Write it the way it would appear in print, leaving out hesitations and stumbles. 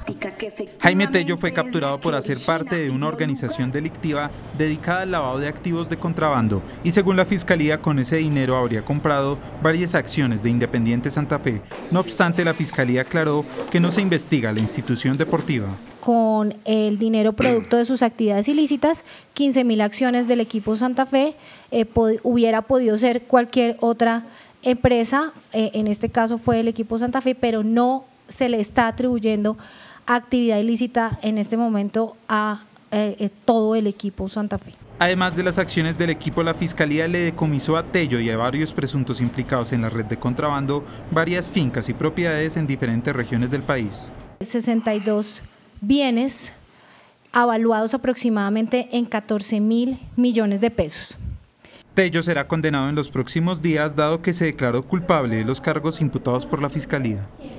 práctica que efectivamente... Jaime Tello fue capturado por hacer parte de una organización delictiva dedicada al lavado de activos de contrabando y según la Fiscalía con ese dinero habría comprado varias acciones de Independiente Santa Fe. No obstante, la Fiscalía aclaró que no se investiga a la institución deportiva. Con el dinero producto de sus actividades ilícitas, 15.000 acciones del equipo Santa Fe, hubiera podido ser cualquier otra empresa, en este caso fue el equipo Santa Fe, pero no se le está atribuyendo actividad ilícita en este momento a todo el equipo Santa Fe. Además de las acciones del equipo, la Fiscalía le decomisó a Tello y a varios presuntos implicados en la red de contrabando varias fincas y propiedades en diferentes regiones del país. 62 bienes avaluados aproximadamente en 14.000 millones de pesos. Tello será condenado en los próximos días, dado que se declaró culpable de los cargos imputados por la Fiscalía.